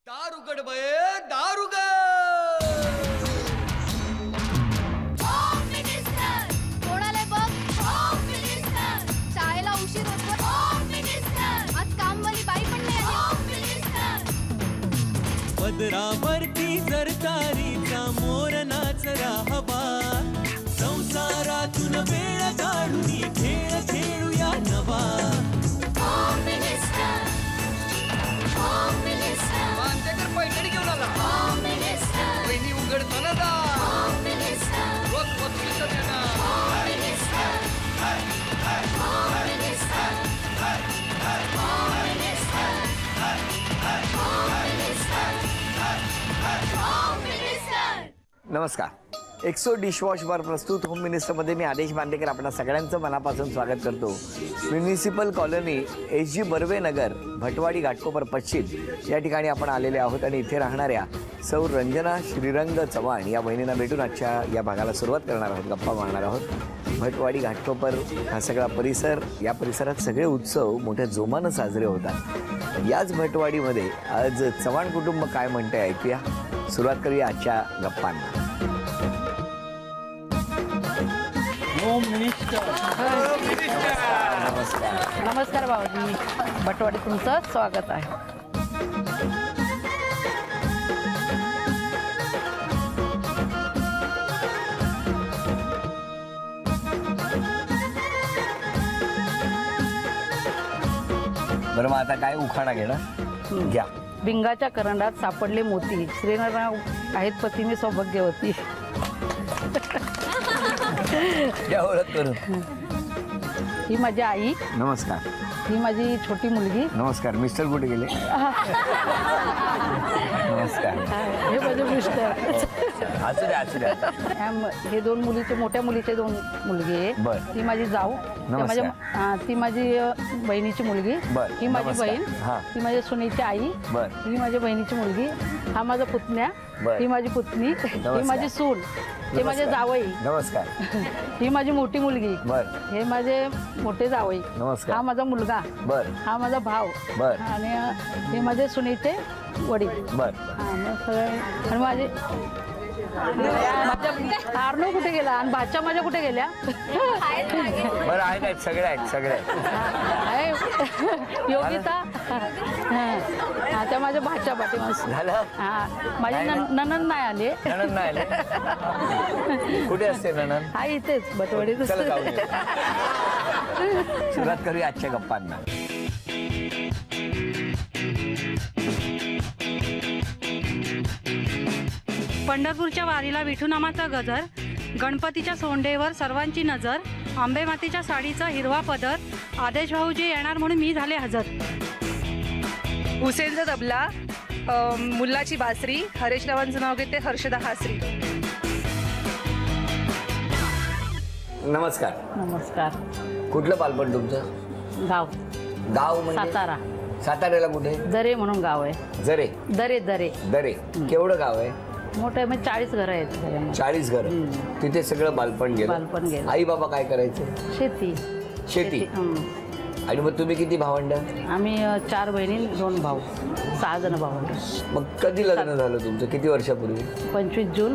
दार उघड बये, दार उघड. होम मिनिस्टर कोणाला बघ. होम मिनिस्टर शाळेला उशीर होतो. होम मिनिस्टर आज कामवाली बाई पण नाही आली. होम मिनिस्टर पदरावरती सरकारीचा मोर नाचरा हवा. संसारातून वेळ काढून खेळ खेळूया नवा. Home minister. Home minister. Mandekar Paithani घेऊन आला. Home minister. वहिनी उघडताना दा. Home minister. रोज वस्तूचं देणार. Home minister. Home minister. Home minister. Home minister. Home minister. नमस्कार. एक्सो डिशवॉश बार प्रस्तुत होम मिनिस्टरमध्ये मी आदेश बांदेकर आपणा सगळ्यांचं मनापासून स्वागत करतो. Municipal colony SG Barve Nagar Bhatwadi Ghatkopar पश्चिम या ठिकाणी आपण आलेले आहोत आणि इथे राहणाऱ्या सौ रंजना श्रीरंग चव्हाण या बहिणींना भेटून आजच्या या भागाला सुरुवात करणार आहोत, गप्पा मारणार आहोत. भटवाडी घाटकोपर हा सगळा परिसर, या परिसरात सगळे उत्सव मोठ्या जोमानं साजरे होतात. याच भटवाडीमध्ये आज चव्हाण कुटुंब काय म्हणते ऐकूया. सुरुवात करूया आजच्या गप्पांना. Home minister. नमस्कार. नमस्कार भाऊजी, भटवाडी तुमचं स्वागत आहे. बरं मग आता काय उखाणा घेणार घ्या. भिंगाच्या करंडात सापडले मोती, श्रीनारायण आहेत पतीने सौभाग्यवती. या ओळख करून. ही माझी आई. नमस्कार. ही माझी छोटी मुलगी. नमस्कार. मिस्टर कुठे गेले. नमस्कार. हे माझे मिस्टर. असू द्या असू द्या. हे दोन मुलीचे, मोठ्या मुलीचे दोन मुलगी आहे. बरं. ती माझी जाऊ. ती माझी बहिणीची मुलगी. बरं. ही माझी नमस्कार. बहीण. हां. ती माझ्या सुनेची आई. बरं. ही माझ्या बहिणीची मुलगी. हा माझा पुतण्या. बरं. ही माझी पुतणी. ही माझी सून. हे माझे जावई. नमस्कार. ही माझी मोठी मुलगी. बर. हे माझे मोठे जावई. नमस्कार. हा माझा मुलगा. बर. हा माझा भाऊ. बर. आणि हे माझे सुनेचे वडील. बर. हा मग सगळे. आणि माझे आर्नो कुठे गेला आणि भाच्या माझ्या कुठे गेल्या. बरं आहेत आहेत सगळे आहेत सगळे आहेत. योगिता. हा त्या माझ्या भाच्या पाठीमास झालं. हा माझी ननंद नाही आले. नणंद नाही आले. कुठे असते नणंद. हा इथेच भटवाडीत. चला जाऊया. सुरुवात करूया आजच्या गप्पांना. पंढरपूरच्या वारीला विठुनामाचा गजर, गणपतीच्या सोंडेवर सर्वांची नजर, आंबे मातीच्या साडीचा हिरवा पदर, आदेश भाऊजी येणार म्हणून मी झाले हजर. हुसेनचा तबला, मुल्लाची बासरी, हरेश रावांचं नाव घेते हर्षदा हासरी. नमस्कार. नमस्कार. कुठलं बालपण तुमचं. गाव गाव म्हणजे सातारा. साताऱ्याला कुठे. दरे म्हणून गाव आहे. जरे. दरे दरे दरे. केवढं गाव आहे. मोठं म्हणजे 40 घरं आहेत त्याच्यामध्ये. 40 घर. तिथे सगळं बालपण गेलं. बालपण गेलं. आई बाबा काय करायचे. शेती. शेती. आणि मग तुम्ही किती भावंड. आम्ही 4 बहिणी 2 भाऊ, 6 जण भावंड. मग कधी लग्न झालं तुमचं. किती वर्षापूर्वी. 25 जून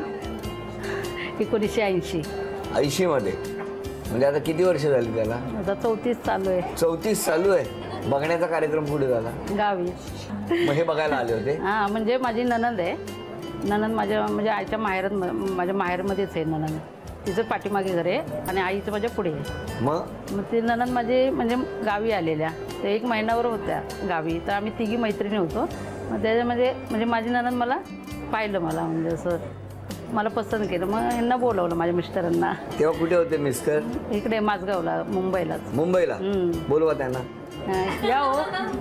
1980. 80 मध्ये. म्हणजे आता किती वर्ष झाली त्याला. आता 34 चालू आहे. 34 चालू आहे. बघण्याचा कार्यक्रम कुठे झाला. गावी. मग हे बघायला आले होते. हा म्हणजे माझी ननंद आहे. ननंद माझ्या म्हणजे आईच्या माहेरात, माझ्या माहेरमध्येच आहे ननंद. तिचं पाठीमागे घर आहे आणि आईचं माझ्या पुढे आहे. मग ती ननंद माझी म्हणजे गावी आलेल्या. ते 1 महिन्यावर होत्या गावी. तर आम्ही तिघी मैत्रिणी होतो. मग त्याच्यामध्ये म्हणजे माझी ननंद मला पाहिलं, मला म्हणजे असं मला पसंत केलं. मग यांना बोलवलं माझ्या मिस्टरांना. तेव्हा कुठे होते मिस्टर. इकडे माझगावला, मुंबईलाच. मुंबईला. बोलवा त्यांना. या हो.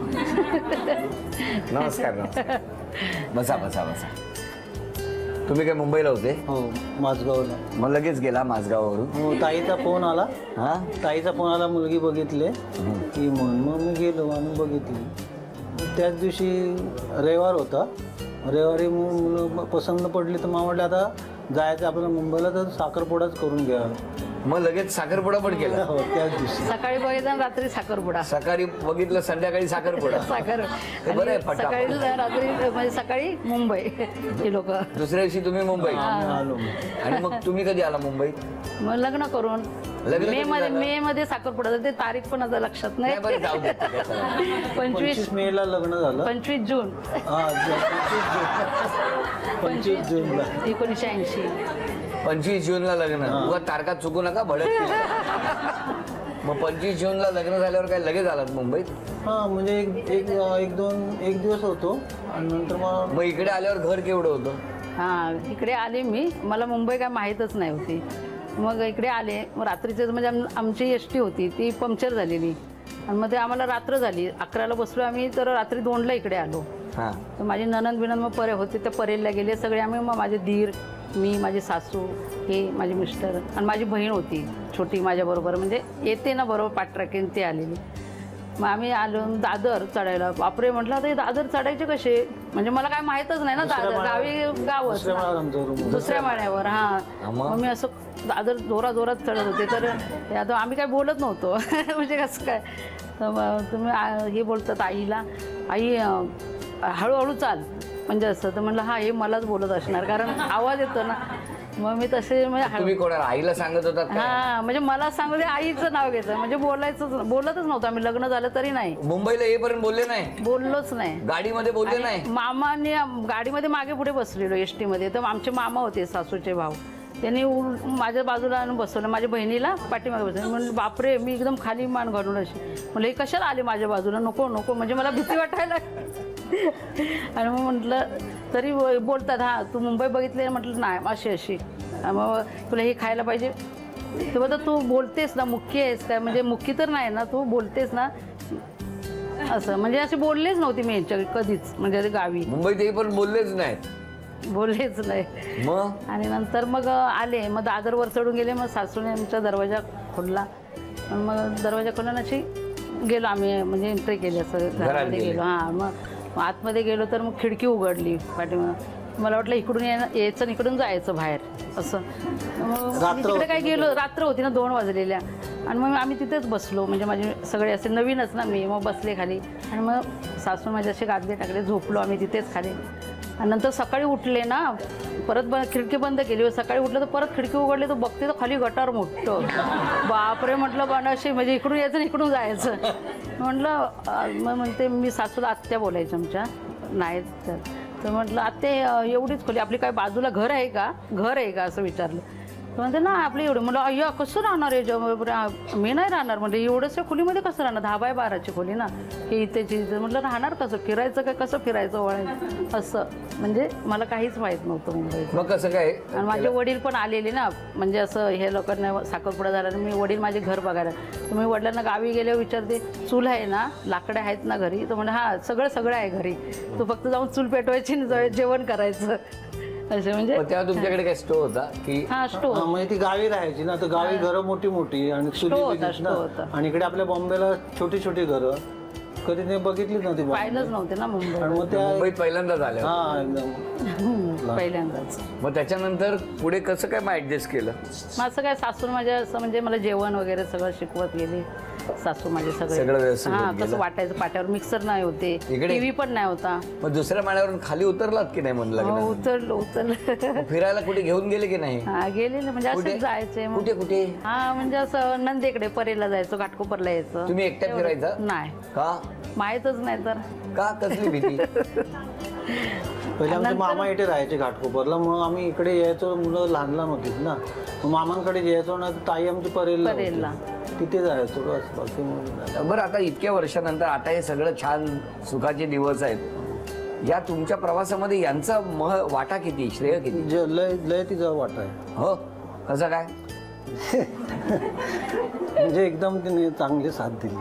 नमस्कार. नमस्कार. बसा बसा बसा. तुम्ही काय मुंबईला होते. हो माझगावला. मग लगेच गेला माझगाववरून. हो ताईचा फोन आला. हा ताईचा फोन आला, मुलगी बघितले की म्हणून मग मी गेलो आणि बघितली. त्याच दिवशी रविवार होता. रविवारी मुलं पसंत पडली तर मग म्हटलं आता जायचं आपल्याला मुंबईला तर साखरपुडाच करून घ्या. मग लगेच साखरपुडा पण केला. हो, त्याच दिवशी सकाळी बघितलं आणि रात्री साखरपुडा. सकाळी बघितलं, संध्याकाळी साखरपुडा. साखर हे बरं आहे, आणि फटाफट. सकाळी रात्री म्हणजे सकाळी मुंबई ही लोक. दुसऱ्या दिवशी तुम्ही मुंबईत. आलो. आणि मग तुम्ही कधी आला मुंबईत? मग लग्न करून लग्न कधी झालं? मे मध्ये साखरपुडा. ते तारीख पण आता लक्षात नाही. नाही, बरं, जाऊ दे. ते काय चालेल. 25 मे ला लग्न झालं. 25 जून हा, 25 जूनला 1980. 25 जूनला लग्न. उगा तारखा चुकू नका, भडकतील. मग 25 जूनला लग्न झाल्यावर काय लगेच आलात मुंबईत? हा, म्हणजे एक दिवस होतो आणि नंतर मग इकडे आल्यावर घर केवढं होतं? हा, इकडे आले मी. मला मुंबई काय माहीतच नाही होती. मग इकडे आले. मग रात्रीचे म्हणजे आमची एसटी होती ती पंक्चर झालेली आणि मग ते आम्हाला रात्र झाली. 11ला बसलो आम्ही, तर रात्री 2ला इकडे आलो. हां. तर माझी ननंद बिनंद मग परे होते, त्या परेला गेले सगळे आम्ही. मग माझे दीर, मी, माझी सासू, हे माझे मिस्टर आणि माझी बहीण होती छोटी माझ्याबरोबर. म्हणजे येते ना बरोबर पाठराखीन, ती आलेली. मग आम्ही आलो दादर चढायला. बापरे, म्हटलं आता हे दादर चढायचे कसे, म्हणजे मला काय माहीतच नाही ना. दादर गावी गावच दुसऱ्या माळ्यावर. हां. मग मी असं दादर जोरात चढत होते. तर आता आम्ही काय बोलत नव्हतो म्हणजे कसं काय. तर मग तुम्ही हे बोलतात आईला, आई हळूहळू चाल म्हणजे असं. तर म्हणलं हा, हे मलाच बोलत असणार कारण आवाज येतो ना. मग मी तसे म्हणजे तुम्ही कोणाला आईला सांगत होतात? हा, म्हणजे मला सांगू दे, आईचं नाव घ्यायचं. म्हणजे बोलतच नव्हतं आम्ही. लग्न झालं तरी नाही. मुंबईला येईपर्यंत बोलले नाही? बोललोच नाही. गाडीमध्ये बोलले नाही? मामाने गाडीमध्ये मागे पुढे बसलेलो एसटी मध्ये. तर आमचे मामा होते, सासूचे भाऊ. त्यांनी माझ्या बाजूला आणून बसवलं, माझ्या बहिणीला पाठीमागे बसवलं. म्हणलं बापरे, मी एकदम खाली मान घालून अशी. म्हणलं हे कशाला आले माझ्या बाजूला, नको नको, म्हणजे मला भीती वाटायला. आणि मग म्हटलं तरी बोलतात, हा तू मुंबई बघितली? म्हटलं नाही, अशी. मग तुला हे खायला पाहिजे. ते बोलतात तू बोलतेस ना, मुख्य आहेस काय, म्हणजे मुख्य तर नाही ना, तू बोलतेस ना असं. म्हणजे असे बोललेच नव्हते मी यांच्या कधीच, म्हणजे गावी मुंबईत येईपर्यंत बोललेच नाहीत? बोललेच नाही. मग आणि नंतर मग आले. मग दादरवर चढून गेले. मग सासूने आमचा दरवाजा खोलला. मग दरवाजा खोलून अशी गेलो आम्ही, म्हणजे एंट्री केली असं घरामध्ये गेलो. हां. मग आतमध्ये गेलो तर मग खिडकी उघडली पाठीमागं. मला वाटलं इकडून यायचं इकडून जायचं बाहेर असं. मग तिकडे काय गेलो, रात्र होती ना, 2 वाजलेल्या. आणि मग आम्ही तिथेच बसलो. म्हणजे माझे सगळे असे नवीनच ना मी. मग बसले खाली आणि मग सासू माझे असे गादले टाकले, झोपलो आम्ही तिथेच खाली. आणि नंतर सकाळी उठले ना, परत खिडकी बंद केली. सकाळी उठलं तर परत खिडकी उघडली, तर बघते तर खाली गटार मोठं. बापरे, म्हटलं पण अशी म्हणजे इकडून यायचं इकडून जायचं. म्हटलं मग म्हणते मी सासूला आत्या बोलायचं आमच्या, नाही तर म्हटलं आत्या एवढीच खोली आपली, काय बाजूला घर आहे का असं विचारलं. तर म्हणते ना आपली एवढी. म्हटलं अय्या कसं राहणार आहे, मी नाही राहणार. म्हणजे एवढंच खोलीमध्ये कसं राहणार, 10 बाय 12ची खोली ना, की इथेची. म्हटलं राहणार कसं, फिरायचं काय, कसं फिरायचं वळायचं असं. म्हणजे मला काहीच माहीत नव्हतं मुंबईत. मग कसं काय. आणि माझे वडील पण आलेले ना, म्हणजे असं हे लोकांना साखरपुडा झाला. मी वडील माझे घर बघायला. तर मी वडिलांना गावी गेल्यावर विचारते, चूल आहे ना, लाकडं आहेत ना घरी? तर म्हणजे हा सगळं आहे घरी, तू फक्त जाऊन चूल पेटवायची आणि जेवण करायचं असं. म्हणजे तेव्हा तुमच्याकडे काय स्टोव होता की? हा, स्टोव. म्हणजे ती गावी राहायची ना, तर गावी घरं मोठी आणि चुली होता. आणि इकडे आपल्या बॉम्बेला छोटी घरं, कधी ते बघितलीच नव्हती, पाहिलंच नव्हते ना मुंबई. आणि मग त्या मुंबईत पहिल्यांदाच आल्या? हा, एकदम पहिल्यांदाच. मग त्याच्यानंतर पुढे कसं काय मग ऍडजस्ट केलं? माझं काय, सासून माझ्या असं म्हणजे मला जेवण वगैरे सगळं शिकवत गेली सासू माझे सगळं व्यवस्थित हा, होत कसं गेलं? वाटायचं, पाट्यावर मिक्सर नाही होते, इकडे? टीव्ही पण नाही होता. मग दुसऱ्या माळ्यावरून खाली उतरलात की नाही म्हणलं? उतरलो. फिरायला कुठे घेऊन गेले की नाही? हा, गेले ना, म्हणजे असंच जायचे. कुठे? हा, म्हणजे असं नंदेकडे, परेला जायचो, घाटकोपरला यायचं. तुम्ही एकट्या फिरायचा? नाही, का? माहीतच नाही तर का, कसली भीती? पहिले आमचे मामा इथे राहायचे घाटकोपरला. मग आम्ही इकडे यायचो, मुलं लहान होतीच ना, मग मामांकडे यायचो ना. ताई आमची परेलला, तिथे जायचो बस. बरं, आता इतक्या वर्षानंतर आता हे सगळं छान सुखाचे दिवस आहेत. या तुमच्या प्रवासामध्ये यांचा वाटा किती, श्रेय किती? लय तिचा वाटा आहे. हो, कसं काय? म्हणजे एकदम तिने चांगली साथ दिली.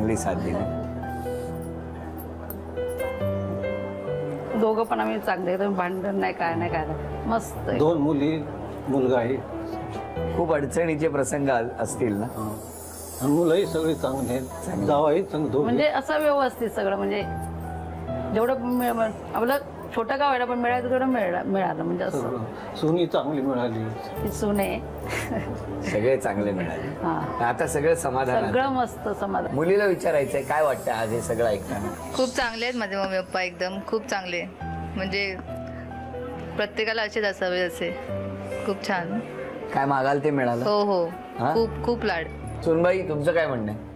दोघं पण आम्ही चांगले, एकदम भांडण नाही, काय मस्त. 2 मुली, मुलगा आहे. खूप अडचणीचे प्रसंग असतील ना? आणि मुलंही सगळी चांगली आहेत, जावाही चांगली, म्हणजे असं व्यवस्थित सगळं. म्हणजे जेवढं आपलं छोटं गाव आहे पण मिळायचं तेवढं मिळालं म्हणजे असं सोनी चांगली मिळाली. ती सून आहे. सगळे चांगले मिळाले. हा आता सगळं समाधान. सगळं मस्त समाधान. मुलीला विचारायचंय काय वाटतं आज हे सगळं ऐकताना? खूप चांगले आहेत माझे मम्मी पप्पा, एकदम खूप चांगले. म्हणजे प्रत्येकाला असेच असावे असे. खूप छान. काय मागाल ते मिळालं? हो हो हा? खूप खूप लाड. सुनबाई तुमचं काय म्हणणं आहे?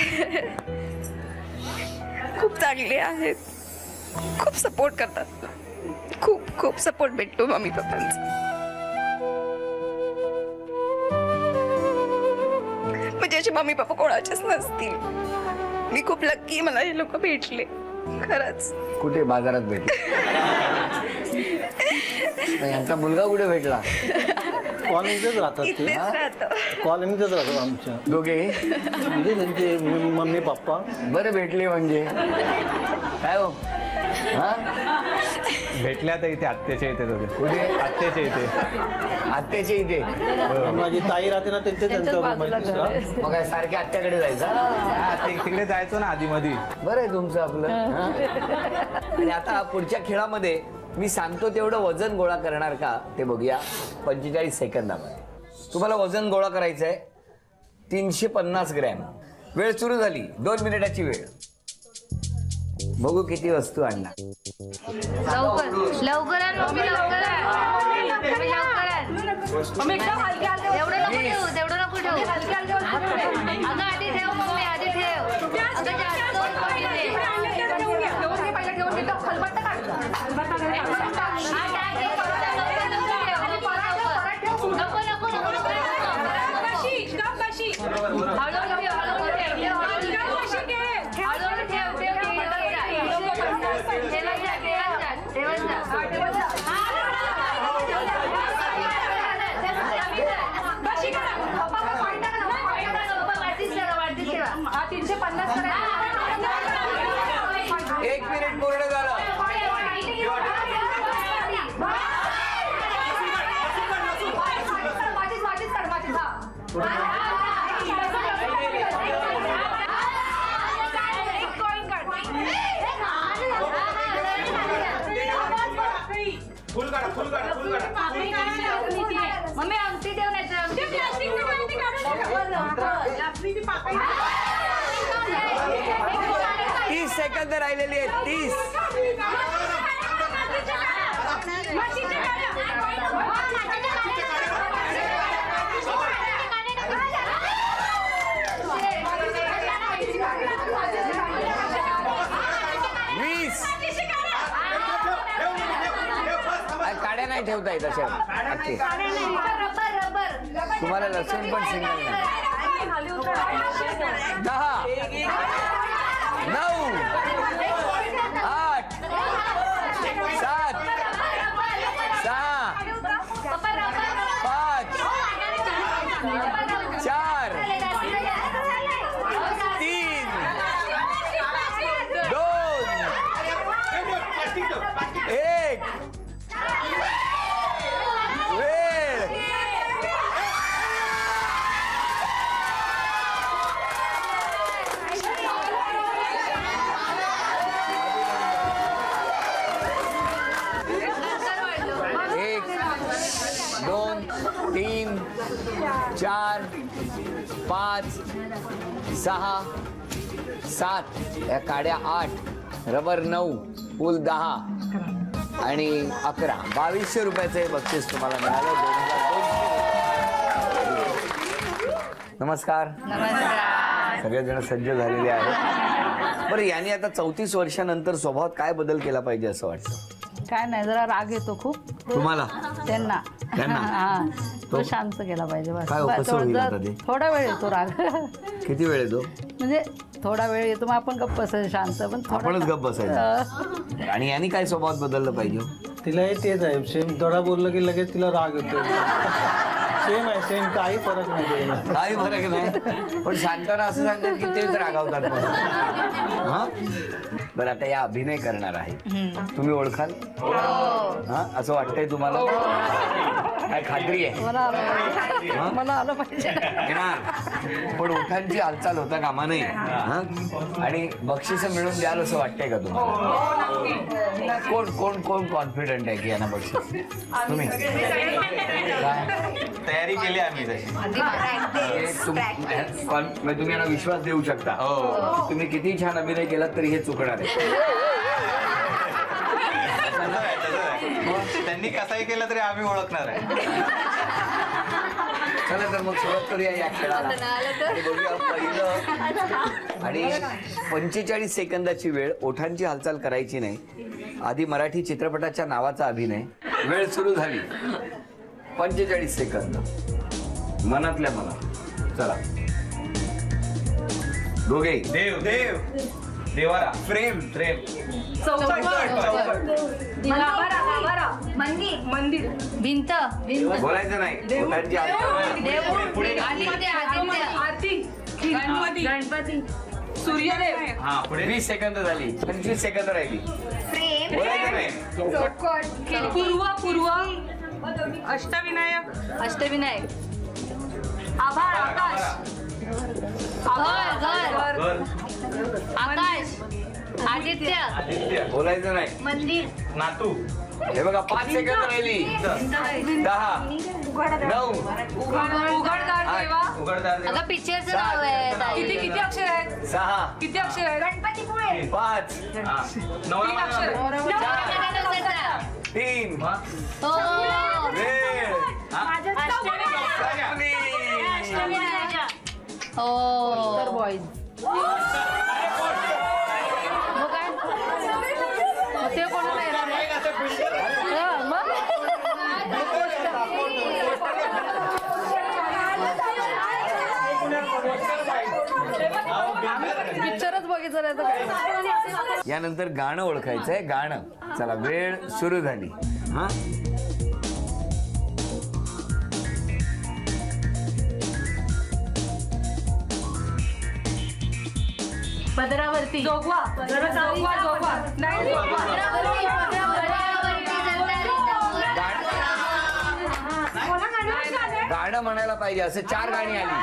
खूप चांगले आहेत, खूप सपोर्ट करतात, खूप खूप सपोर्ट भेटतो मम्मी पप्पांचा. म्हणजे असे मम्मी पप्पा कोणाचेच नसतील. मी खूप लक्की, मला हे लोक भेटले खरंच. कुठे? बाजारात भेटले? यांचा मुलगा कुठे भेटला? कॉलनीतच राहतात ते. इथेच राहतो. कॉलनीतच राहतात आमच्या दोघे म्हणजे त्यांचे मम्मी पप्पा. बरं भेटले म्हणजे काय हो? हा भेटल्या तर इथे आत्याच्या इथे दोघे. कुठे? आत्याच्या इथे. आत्याच्या इथे? माझी ताई राहते ना त्यांच्या त्यांच्याच बाजूला घर आहे. मग काय सारखे आत्याकडे जायचं? तिकडे जायचो ना आधी मधी. बरं आहे तुमचं आपलं. हा? आणि आता पुढच्या खेळामध्ये मी सांगतो तेवढं वजन गोळा करणार का ते बघूया 45 सेकंदामध्ये. तुम्हाला वजन गोळा करायचं आहे 350 ग्रॅम. वेळ सुरू झाली. 2 मिनिटाची वेळ. बघू किती वस्तू आणणार. लवकर लवकर आण मम्मी, लवकर आण मम्मी, लवकर आण. एवढं नको ठेवू, तेवढं नको ठेवू. अगं आधी ठेव मम्मी, आधी ठेव. अगं जास्त पडली ते. एक मिनिट पूर्ण झालं. मम्मी अंगठी ठेव नाही तर 30 सेकंद राहिलेली आहेत. 30. काड्या नाही ठेवता येत अशा. तुम्हाला लसूण पण सिंगल नाही. 10 9 8 7 6 5 4 3 2 1. तीन 4 5 6 7 या काड्या 8 रबर 9 पूल 10 आणि 11. 2200 रुपयाचं हे बक्षीस तुम्हाला मिळालं. 2200. नमस्कार. सगळेजण सज्ज झालेले आहेत. बरं याने आता 34 वर्षानंतर स्वभावात काय बदल केला पाहिजे असं वाटतं? काय नाही, जरा राग येतो खूप तुम्हाला. त्यांना. त्यांना? तो शांत केला पाहिजे. काय कसं होईल आता ते? थोडा वेळ येतो राग. किती वेळ येतो? म्हणजे थोडा वेळ येतो मग आपण गप्प बसायचं शांत. पण आपणच गप्प बसायचं. आणि यांनी काय स्वभावात बदललं पाहिजे? तिलाही तेच आहे. सेम थोडा बोललं की लगेच तिला राग येतो. सेम आहे, सेम. काही फरक नाही. काही फरक नाही. पण शांताना असं सांगतात की तेच रागावतात. हा बरं आता या अभिनय करणार आहे. तुम्ही ओळखाल? हा असं वाटतंय तुम्हाला? काय खात्री आहे? मला आलं पाहिजे. पण ओठांची हालचाल होता कामा नये. आणि बक्षीस मिळून द्याल असं वाटतंय का तुम्हाला? कोण कोण कोण कॉन्फिडंट आहे की यांना बक्षीस? तुम्ही तयारी केली आम्ही तशी. तुम्ही यांना विश्वास देऊ शकता. तुम्ही किती छान अभिनय केला तरी हे चुकणार आहे. त्यांनी कसाही केलं तरी आम्ही ओळखणार आहे. चला तर मग सुरुवात करूया या खेळाला. आणि बघूया पहिलं. आणि 45 सेकंदाची वेळ. ओठांची हालचाल करायची नाही. आधी मराठी चित्रपटाच्या नावाचा अभिनय. वेळ सुरू झाली. 45 सेकंद. मनातल्या मनात. चला दोघे. देव देव देवारा. Frame frame. मंदिर भिंत बोलायचं नाही. ओठांची हालचाल. गणपती सूर्यदेव. हा पुढे 20 सेकंद झाली. 25 सेकंद राहिली. बोलायचं नाही. पूर्व पूर्व. अष्टविनायक. अष्टविनायक. आभाळ. आकाश. घर आकाश. आदित्य. बोलायचं नाही. मंदिर. नातू. हे बघा 5 सेकंद राहिली. 10 9 उघडदार देवा. उघडदार देव. अगं पिक्चरचं नाव आहे ताई. किती अक्षर आहेत? 6 किती अक्षर आहेत? गणपतीपुळे. 5 नवरा अक्षर. बायको. 3 हो वेळ हो बॉईज. ते कोणाला येणार आहे? पिक्चरच बघितलं नाही तर. यानंतर गाणं ओळखायचंय. गाणं. चला वेळ सुरू झाली. हा पदरावरती. जोगवा. जोगवा. जोगवा. नाही जोगवा. गाणं म्हणायला पाहिजे. असं 4 गाणी आली.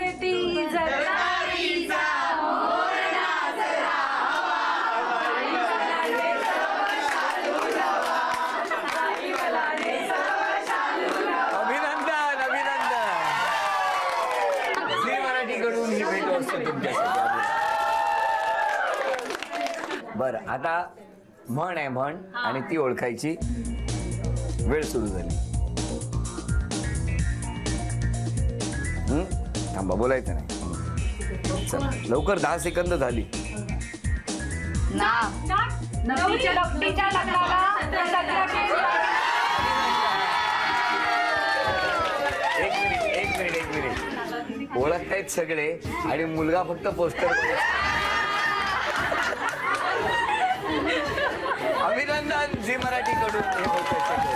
अभिनंदन अभिनंदन. झी मराठीकडून ही भेट असते तुमच्यासाठी. बरं आता म्हण आहे. म्हण आणि ती ओळखायची. वेळ सुरू झाली. थांबा बोलायचं नाही. चला लवकर. 10 सेकंद झाली. एक मिनिट. ओळखतायत सगळे आणि मुलगा फक्त पोस्टर. अभिनंदन झी मराठीकडून हे होतं.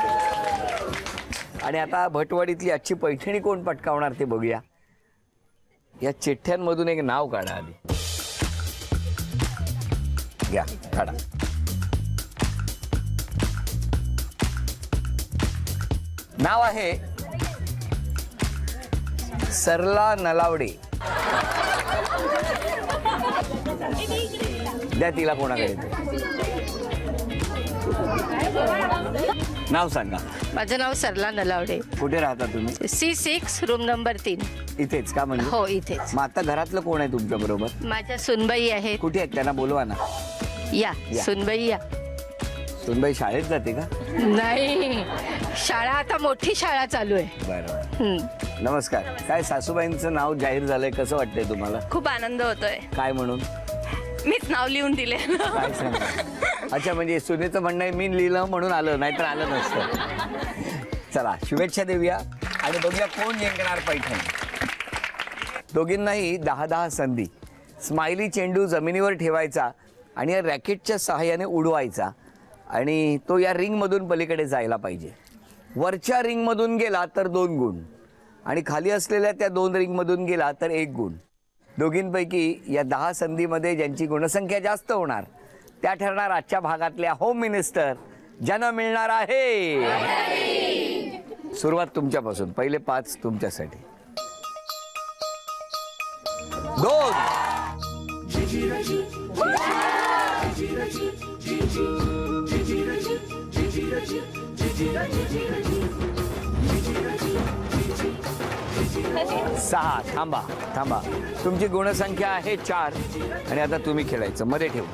आणि आता भटवाडीतली आजची पैठणी कोण पटकावणार ते बघूया. या चिठ्ठ्यांमधून एक नाव काढा आधी. घ्या काढा. नाव आहे सरला नलावडे. द्या तिला कोणाकडे. नाव सांगा. माझं नाव सरला नलावडे. कुठे राहता तुम्ही? C6 room number 3. इथेच का? म्हणजे हो इथेच. मग आता घरातलं कोण आहे तुमच्या बरोबर? माझ्या सुनबाई आहेत. कुठे आहेत? त्यांना बोलवा ना. या सुनबाई या. सुनबाई शाळेत जाते का? नाही शाळा आता मोठी शाळा चालू आहे. बरं. नमस्कार. काय सासूबाईंचं नाव जाहीर झालंय, कसं वाटतंय तुम्हाला? खूप आनंद होतोय. काय म्हणून? मीच नाव लिहून दिले. काय सांगा. अच्छा म्हणजे सुनेचं म्हणणं आहे मी लिहिलं म्हणून आलं, नाहीतर आलं नसतं. चला शुभेच्छा देऊया आणि बघूया कोण जिंकणार पैठणी. दोघींनाही 10-10 संधी. स्माइली चेंडू जमिनीवर ठेवायचा आणि या रॅकेटच्या सहाय्याने उडवायचा आणि तो या रिंगमधून पलीकडे जायला पाहिजे. वरच्या रिंगमधून गेला तर 2 गुण आणि खाली असलेल्या त्या 2 रिंगमधून गेला तर 1 गुण. दोघींपैकी या 10 संधीमध्ये ज्यांची गुणसंख्या जास्त होणार त्या ठरणार आजच्या भागातल्या होम मिनिस्टर, ज्यांना मिळणार आहे. सुरुवात तुमच्यापासून. पहिले 5 तुमच्यासाठी. 2 Gigi, सहा. थांबा थांबा, तुमची गुणसंख्या आहे 4 आणि आता तुम्ही खेळायचं. मध्ये ठेव.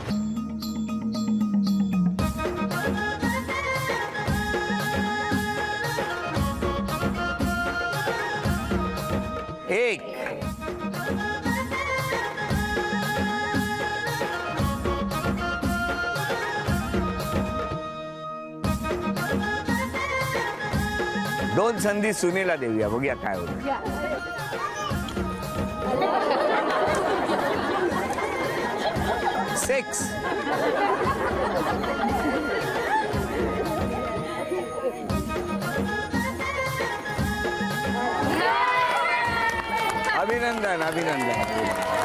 एक. दोन संधी सुनेला देऊया, बघूया काय होतं. 6. अभिनंदन अभिनंदन.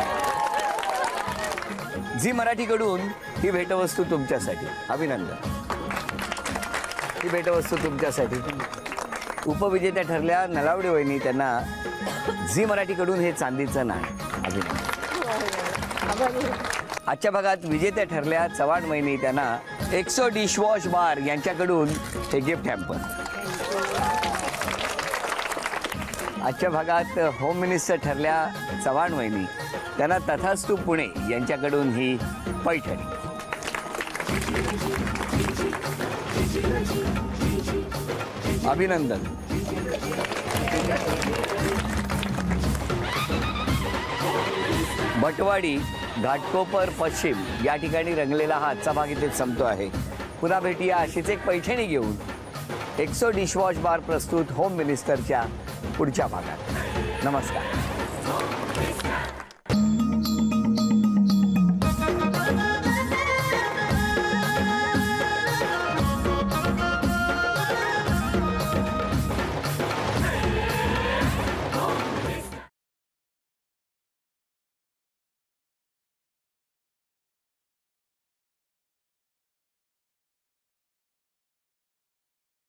झी मराठीकडून ही भेटवस्तू तुमच्यासाठी. अभिनंदन. ही भेटवस्तू तुमच्यासाठी. उपविजेत्या ठरल्या नलावडे वहिनी, त्यांना झी मराठीकडून हे चांदीचं नाणं. अभिनंदन. आजच्या भागात विजेत्या ठरल्या चव्हाण वहिनी, त्यांना एक्सो डिशवॉश बार यांच्याकडून हे गिफ्ट हॅम्पर. आजच्या भागात होम मिनिस्टर ठरल्या चव्हाण वहिनी, त्यांना तथास्तू पुणे यांच्याकडून ही पैठणी. अभिनंदन. भटवाडी घाटकोपर पश्चिम या ठिकाणी रंगलेला हा आजचा भाग इथे संपतो आहे. पुन्हा भेटूया अशीच एक पैठणी घेऊन एक्सो डिशवॉश बार प्रस्तुत होम मिनिस्टरच्या पुढच्या भागात. नमस्कार.